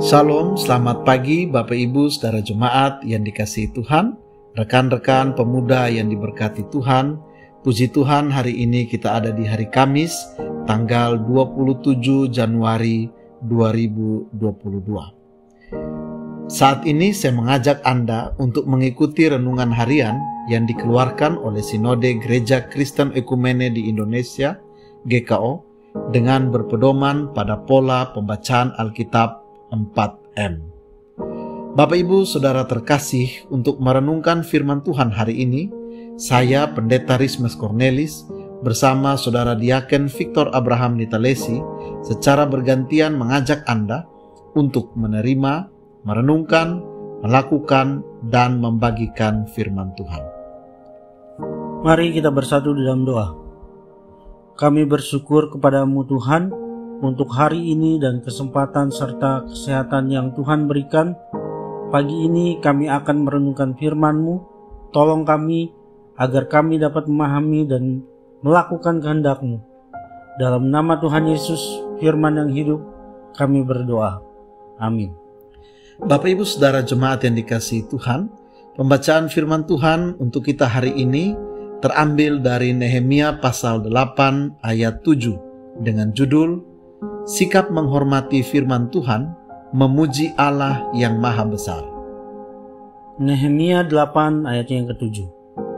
Shalom, selamat pagi Bapak Ibu Saudara Jemaat yang dikasihi Tuhan, rekan-rekan pemuda yang diberkati Tuhan. Puji Tuhan, hari ini kita ada di hari Kamis, tanggal 27 Januari 2022. Saat ini saya mengajak Anda untuk mengikuti renungan harian yang dikeluarkan oleh Sinode Gereja Kristen Ekumene di Indonesia, GKO, dengan berpedoman pada pola pembacaan Alkitab 4M. Bapak Ibu Saudara terkasih, untuk merenungkan firman Tuhan hari ini, saya Pendeta Rismas Cornelis bersama Saudara Diaken Victor Abraham Nitalesi secara bergantian mengajak Anda untuk menerima, merenungkan, melakukan, dan membagikan firman Tuhan. Mari kita bersatu dalam doa. Kami bersyukur kepadamu Tuhan untuk hari ini dan kesempatan serta kesehatan yang Tuhan berikan. Pagi ini kami akan merenungkan firman-Mu. Tolong kami agar kami dapat memahami dan melakukan kehendak-Mu. Dalam nama Tuhan Yesus, firman yang hidup, kami berdoa. Amin. Bapak Ibu Saudara Jemaat yang dikasihi Tuhan, pembacaan firman Tuhan untuk kita hari ini terambil dari Nehemia pasal 8 ayat 7 dengan judul Sikap menghormati firman Tuhan, memuji Allah yang maha besar. Nehemia 8 ayat yang ke-7.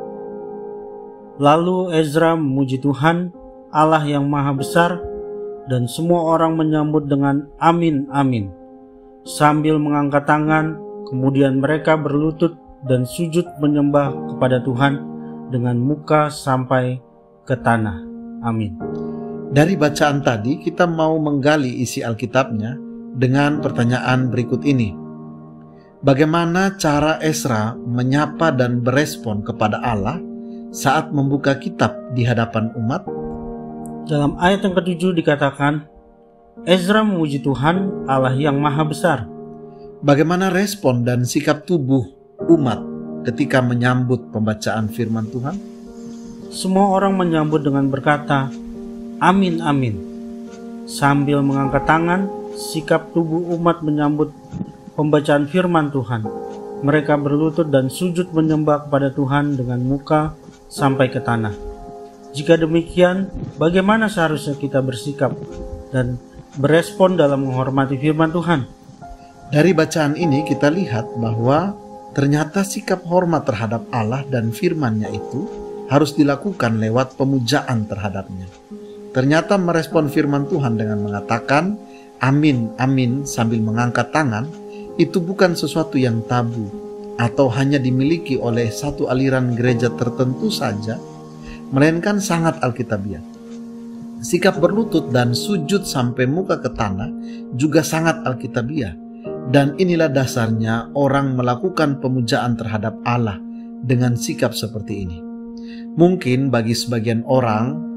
Lalu Ezra memuji Tuhan, Allah yang maha besar, dan semua orang menyambut dengan amin, amin. Sambil mengangkat tangan, kemudian mereka berlutut dan sujud menyembah kepada Tuhan dengan muka sampai ke tanah. Amin. Dari bacaan tadi kita mau menggali isi Alkitabnya dengan pertanyaan berikut ini. Bagaimana cara Ezra menyapa dan berespon kepada Allah saat membuka kitab di hadapan umat? Dalam ayat yang ke-7 dikatakan, Ezra memuji Tuhan Allah yang maha besar. Bagaimana respon dan sikap tubuh umat ketika menyambut pembacaan firman Tuhan? Semua orang menyambut dengan berkata, amin, amin. Sambil mengangkat tangan, sikap tubuh umat menyambut pembacaan firman Tuhan. Mereka berlutut dan sujud menyembah kepada Tuhan dengan muka sampai ke tanah. Jika demikian, bagaimana seharusnya kita bersikap dan berespon dalam menghormati firman Tuhan? Dari bacaan ini kita lihat bahwa ternyata sikap hormat terhadap Allah dan firman-Nya itu harus dilakukan lewat pemujaan terhadapnya. Ternyata merespon firman Tuhan dengan mengatakan amin, amin sambil mengangkat tangan itu bukan sesuatu yang tabu atau hanya dimiliki oleh satu aliran gereja tertentu saja, melainkan sangat alkitabiah. Sikap berlutut dan sujud sampai muka ke tanah juga sangat alkitabiah, dan inilah dasarnya orang melakukan pemujaan terhadap Allah dengan sikap seperti ini. Mungkin bagi sebagian orang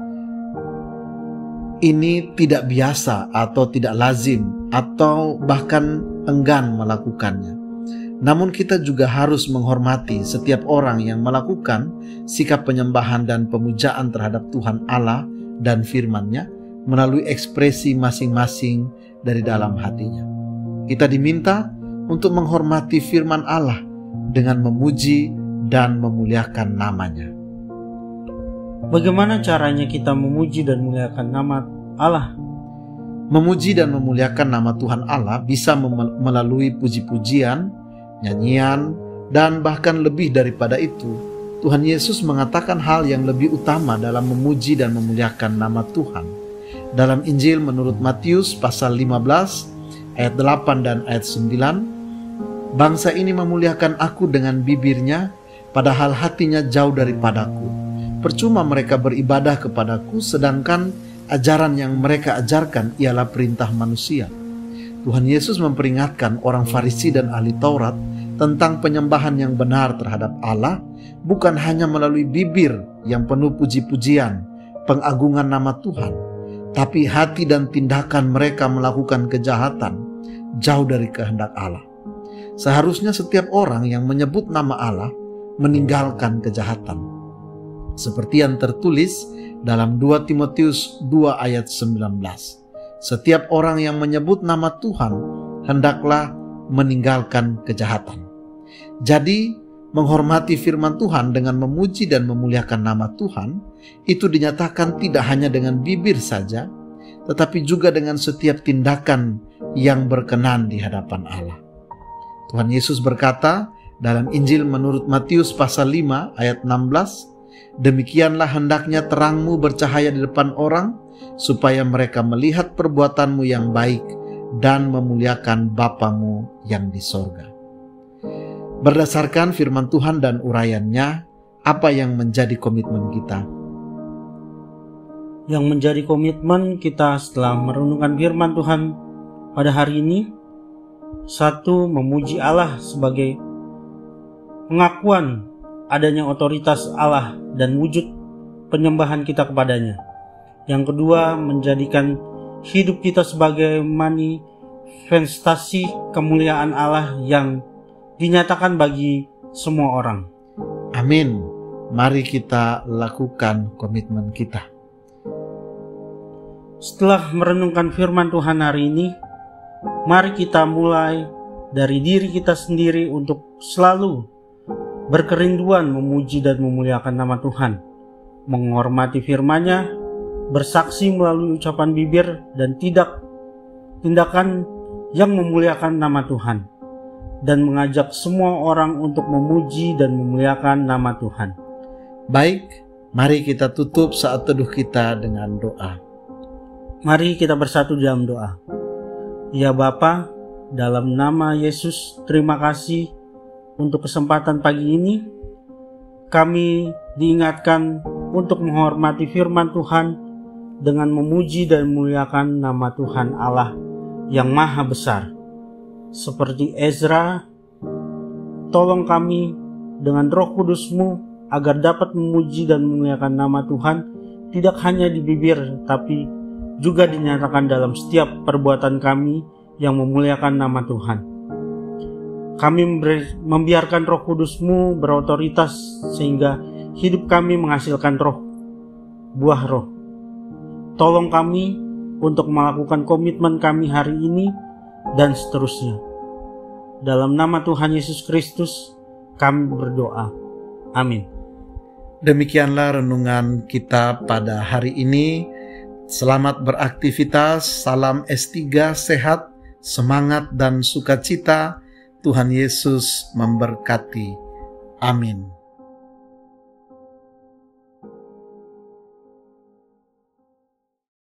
ini tidak biasa atau tidak lazim atau bahkan enggan melakukannya. Namun kita juga harus menghormati setiap orang yang melakukan sikap penyembahan dan pemujaan terhadap Tuhan Allah dan firman-Nya melalui ekspresi masing-masing dari dalam hatinya. Kita diminta untuk menghormati firman Allah dengan memuji dan memuliakan nama-Nya. Bagaimana caranya kita memuji dan memuliakan nama Allah? Memuji dan memuliakan nama Tuhan Allah bisa melalui puji-pujian, nyanyian, dan bahkan lebih daripada itu. Tuhan Yesus mengatakan hal yang lebih utama dalam memuji dan memuliakan nama Tuhan. Dalam Injil menurut Matius pasal 15 ayat 8 dan ayat 9, bangsa ini memuliakan aku dengan bibirnya, padahal hatinya jauh daripadaku. Percuma mereka beribadah kepadaku, sedangkan ajaran yang mereka ajarkan ialah perintah manusia. Tuhan Yesus memperingatkan orang Farisi dan ahli Taurat tentang penyembahan yang benar terhadap Allah, bukan hanya melalui bibir yang penuh puji-pujian, pengagungan nama Tuhan, tapi hati dan tindakan mereka melakukan kejahatan jauh dari kehendak Allah. Seharusnya setiap orang yang menyebut nama Allah meninggalkan kejahatan, seperti yang tertulis dalam 2 Timotius 2 ayat 19. Setiap orang yang menyebut nama Tuhan hendaklah meninggalkan kejahatan. Jadi, menghormati firman Tuhan dengan memuji dan memuliakan nama Tuhan, itu dinyatakan tidak hanya dengan bibir saja, tetapi juga dengan setiap tindakan yang berkenan di hadapan Allah. Tuhan Yesus berkata dalam Injil menurut Matius pasal 5 ayat 16, "Demikianlah hendaknya terangmu bercahaya di depan orang, supaya mereka melihat perbuatanmu yang baik dan memuliakan Bapamu yang di sorga." Berdasarkan firman Tuhan dan uraiannya, apa yang menjadi komitmen kita? Yang menjadi komitmen kita setelah merenungkan firman Tuhan pada hari ini, satu, memuji Allah sebagai pengakuan adanya otoritas Allah dan wujud penyembahan kita kepadanya. Yang kedua, menjadikan hidup kita sebagai manifestasi kemuliaan Allah yang dinyatakan bagi semua orang. Amin. Mari kita lakukan komitmen kita. Setelah merenungkan firman Tuhan hari ini, mari kita mulai dari diri kita sendiri untuk selalu berkerinduan memuji dan memuliakan nama Tuhan, menghormati firman-Nya, bersaksi melalui ucapan bibir dan tindakan yang memuliakan nama Tuhan, dan mengajak semua orang untuk memuji dan memuliakan nama Tuhan. Baik, mari kita tutup saat teduh kita dengan doa. Mari kita bersatu dalam doa. Ya Bapa, dalam nama Yesus, terima kasih untuk kesempatan pagi ini. Kami diingatkan untuk menghormati firman Tuhan dengan memuji dan memuliakan nama Tuhan Allah yang Maha Besar. Seperti Ezra, tolong kami dengan Roh Kudus-Mu agar dapat memuji dan memuliakan nama Tuhan tidak hanya di bibir, tapi juga dinyatakan dalam setiap perbuatan kami yang memuliakan nama Tuhan. Kami membiarkan Roh Kudus-Mu berotoritas sehingga hidup kami menghasilkan buah roh. Tolong kami untuk melakukan komitmen kami hari ini dan seterusnya. Dalam nama Tuhan Yesus Kristus kami berdoa. Amin. Demikianlah renungan kita pada hari ini. Selamat beraktivitas, salam S3 sehat, semangat dan sukacita. Tuhan Yesus memberkati. Amin.